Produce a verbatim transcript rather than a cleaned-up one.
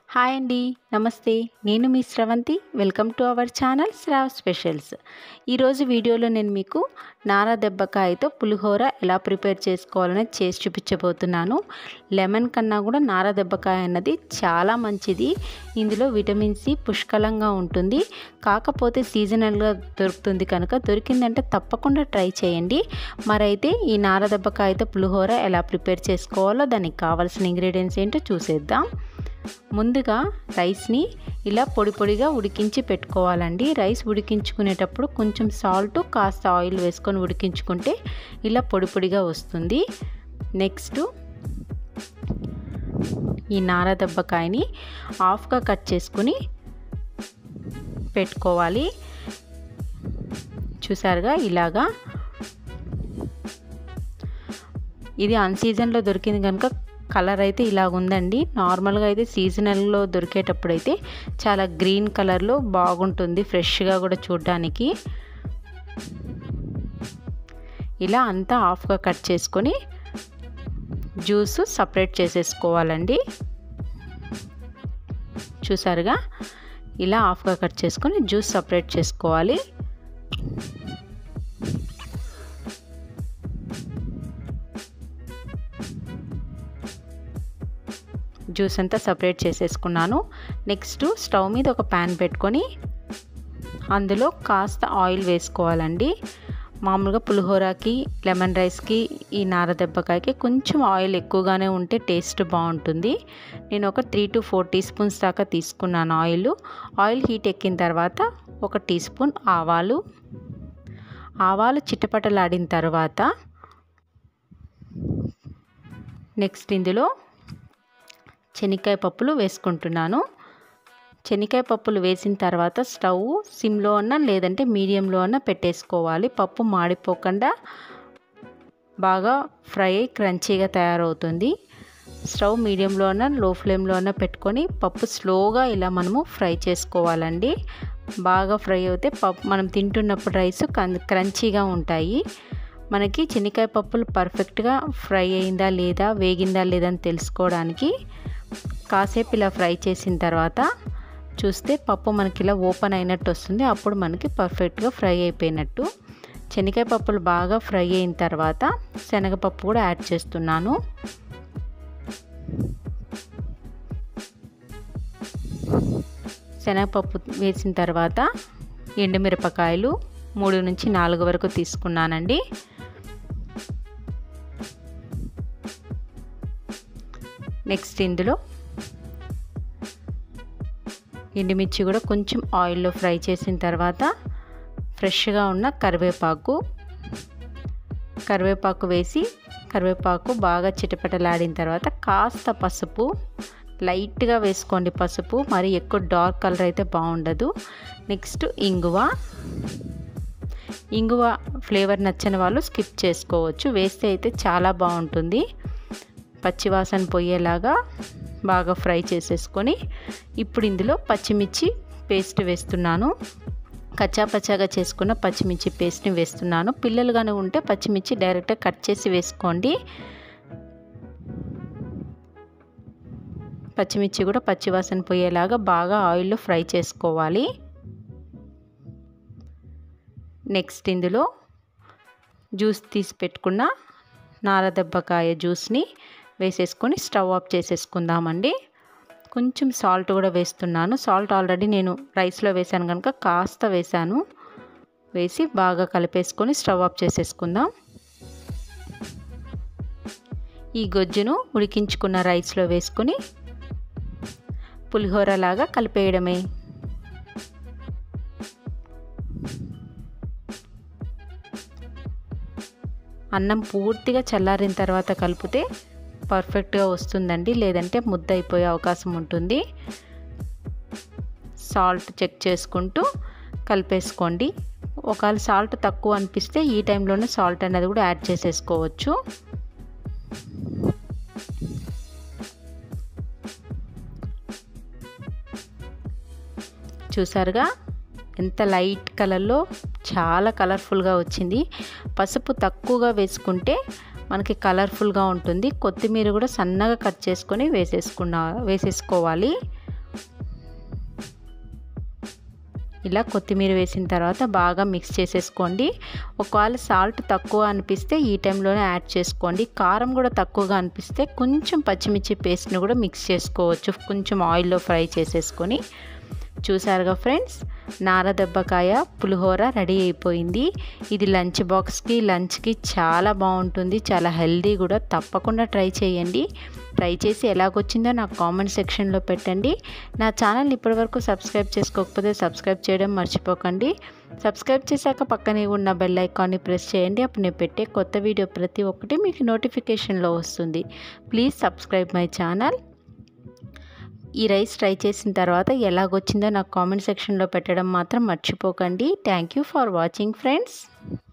Hi అండి, నమస్తే. నేను మీ Sravanthi. Welcome to our channel Shrav specials. ఈరోజు వీడియోలో నేను మీకు నార దెబ్బకాయతో పులిహోర ఎలా ప్రిపేర్ చేసుకోవాలని చేసి చూపించబోతున్నాను. లెమన్ కన్నా కూడా నార దెబ్బకాయ అన్నది చాలా మంచిది. ఇందులో విటమిన్ సి పుష్కలంగా ఉంటుంది. కాకపోతే సీజనల్గా దొరుకుతుంది కనుక దొరికిందంటే తప్పకుండా ట్రై చేయండి. మరైతే ఈ నార దెబ్బకాయతో పులిహోర ఎలా ప్రిపేర్ చేసుకోవాలో దానికి కావాల్సిన ఇంగ్రీడియంట్స్ ఏంటో చూసేద్దాం. ముందుగా రైస్ని ఇలా పొడి పొడిగా ఉడికించి పెట్టుకోవాలండి. రైస్ ఉడికించుకునేటప్పుడు కొంచెం సాల్ట్ కాస్త ఆయిల్ వేసుకొని ఉడికించుకుంటే ఇలా పొడి పొడిగా వస్తుంది. నెక్స్ట్ ఈ నార దెబ్బకాయని హాఫ్గా కట్ చేసుకుని పెట్టుకోవాలి. చూసారుగా ఇలాగా. ఇది అన్ సీజన్లో దొరికింది కనుక కలర్ అయితే ఇలాగ ఉందండి. నార్మల్గా అయితే సీజనల్లో దొరికేటప్పుడు అయితే చాలా గ్రీన్ కలర్లో బాగుంటుంది, ఫ్రెష్గా కూడా చూడడానికి. ఇలా అంతా హాఫ్గా కట్ చేసుకొని జ్యూస్ సపరేట్ చేసేసుకోవాలండి. చూసారుగా ఇలా హాఫ్గా కట్ చేసుకొని జ్యూస్ సపరేట్ చేసుకోవాలి. జ్యూస్ అంతా సపరేట్ చేసేసుకున్నాను. నెక్స్ట్ స్టవ్ మీద ఒక ప్యాన్ పెట్టుకొని అందులో కాస్త ఆయిల్ వేసుకోవాలండి. మామూలుగా పులిహోరకి, లెమన్ రైస్కి, ఈ నార దెబ్బకాయకి కొంచెం ఆయిల్ ఎక్కువగానే ఉంటే టేస్ట్ బాగుంటుంది. నేను ఒక three to four teaspoons దాకా తీసుకున్నాను ఆయిల్. ఆయిల్ హీట్ ఎక్కిన తర్వాత ఒక టీ స్పూన్ ఆవాలు ఆవాలు చిటపటలాడిన తర్వాత నెక్స్ట్ ఇందులో శనక్కాయ పప్పులు వేసుకుంటున్నాను. శనక్కాయ పప్పులు వేసిన తర్వాత స్టవ్ సిమ్లో అన్నా లేదంటే మీడియంలో అన్నా పెట్టేసుకోవాలి. పప్పు మాడిపోకుండా బాగా ఫ్రై అయ్యి క్రంచీగా తయారవుతుంది. స్టవ్ మీడియంలో అన్నా లో ఫ్లేమ్లో అన్నా పెట్టుకొని పప్పు స్లోగా ఇలా మనము ఫ్రై చేసుకోవాలండి. బాగా ఫ్రై అయితే పప్పు మనం తింటున్నప్పుడు రైస్ క్రంచీగా ఉంటాయి. మనకి శనక్కాయ పప్పులు పర్ఫెక్ట్గా ఫ్రై అయిందా లేదా, వేగిందా లేదా అని తెలుసుకోవడానికి కాసేపు ఇలా ఫ్రై చేసిన తర్వాత చూస్తే పప్పు మనకి ఇలా ఓపెన్ అయినట్టు వస్తుంది. అప్పుడు మనకి పర్ఫెక్ట్గా ఫ్రై అయిపోయినట్టు. శనగకాయ పప్పులు బాగా ఫ్రై అయిన తర్వాత శనగపప్పు కూడా యాడ్ చేస్తున్నాను. శనగపప్పు వేసిన తర్వాత ఎండుమిరపకాయలు మూడు నుంచి నాలుగు వరకు తీసుకున్నానండి. నెక్స్ట్ ఇందులో ఎండుమిర్చి కూడా కొంచెం ఆయిల్లో ఫ్రై చేసిన తర్వాత ఫ్రెష్గా ఉన్న కరివేపాకు కరివేపాకు వేసి కరివేపాకు బాగా చిటపటలాడిన తర్వాత కాస్త పసుపు లైట్గా వేసుకోండి. పసుపు మరి ఎక్కువ డార్క్ కలర్ అయితే బాగుండదు. నెక్స్ట్ ఇంగువ ఇంగువ ఫ్లేవర్ నచ్చని వాళ్ళు స్కిప్ చేసుకోవచ్చు. వేస్తే అయితే చాలా బాగుంటుంది. పచ్చివాసన పోయేలాగా బాగా ఫ్రై చేసేసుకొని ఇప్పుడు ఇందులో పచ్చిమిర్చి పేస్ట్ వేస్తున్నాను. కచ్చా పచ్చాగా చేసుకున్న పచ్చిమిర్చి పేస్ట్ని వేస్తున్నాను. పిల్లలుగానే ఉంటే పచ్చిమిర్చి డైరెక్ట్గా కట్ చేసి వేసుకోండి. పచ్చిమిర్చి కూడా పచ్చివాసన పోయేలాగా బాగా ఆయిల్లో ఫ్రై చేసుకోవాలి. నెక్స్ట్ ఇందులో జ్యూస్ తీసి పెట్టుకున్న నార దెబ్బకాయ జ్యూస్ని వేసేసుకొని స్టవ్ ఆఫ్ చేసేసుకుందామండి. కొంచెం సాల్ట్ కూడా వేస్తున్నాను. సాల్ట్ ఆల్రెడీ నేను రైస్లో వేసాను కనుక కాస్త వేసాను. వేసి బాగా కలిపేసుకొని స్టవ్ ఆఫ్ చేసేసుకుందాం. ఈ గొజ్జును ఉడికించుకున్న రైస్లో వేసుకొని పులిహోర లాగా కలిపేయడమే. అన్నం పూర్తిగా చల్లారిన తర్వాత కలిపితే పర్ఫెక్ట్గా వస్తుందండి, లేదంటే ముద్ద అయిపోయే అవకాశం ఉంటుంది. సాల్ట్ చెక్ చేసుకుంటూ కలిపేసుకోండి. ఒకవేళ సాల్ట్ తక్కువ అనిపిస్తే ఈ టైంలోనే సాల్ట్ అనేది కూడా యాడ్ చేసేసుకోవచ్చు. చూసారుగా ఎంత లైట్ కలర్లో చాలా కలర్ఫుల్గా వచ్చింది. పసుపు తక్కువగా వేసుకుంటే మనకి కలర్ఫుల్గా ఉంటుంది. కొత్తిమీర కూడా సన్నగా కట్ చేసుకొని వేసేసుకున్న వేసేసుకోవాలి. ఇలా కొత్తిమీర వేసిన తర్వాత బాగా మిక్స్ చేసేసుకోండి. ఒకవేళ సాల్ట్ తక్కువ అనిపిస్తే ఈ టైంలోనే యాడ్ చేసుకోండి. కారం కూడా తక్కువగా అనిపిస్తే కొంచెం పచ్చిమిర్చి పేస్ట్ని కూడా మిక్స్ చేసుకోవచ్చు, కొంచెం ఆయిల్లో ఫ్రై చేసేసుకొని. చూసారుగా ఫ్రెండ్స్, నారదెబ్బకాయ పులిహోర రెడీ అయిపోయింది. ఇది లంచ్ బాక్స్కి లంచ్కి చాలా బాగుంటుంది, చాలా హెల్దీ కూడా. తప్పకుండా ట్రై చేయండి. ట్రై చేసి ఎలాగొచ్చిందో నాకు కామెంట్ సెక్షన్లో పెట్టండి. నా ఛానల్ ఇప్పటివరకు సబ్స్క్రైబ్ చేసుకోకపోతే సబ్స్క్రైబ్ చేయడం మర్చిపోకండి. సబ్స్క్రైబ్ చేశాక పక్కనే ఉన్న బెల్ ఐకాన్ని ప్రెస్ చేయండి. అప్పుడు నేను పెట్టే కొత్త వీడియో ప్రతి ఒక్కటి మీకు నోటిఫికేషన్లో వస్తుంది. Please subscribe my channel. ఈ రైస్ ట్రై చేసిన తర్వాత ఎలాగొచ్చిందో నాకు కామెంట్ సెక్షన్లో పెట్టడం మాత్రం మర్చిపోకండి. Thank you for watching friends.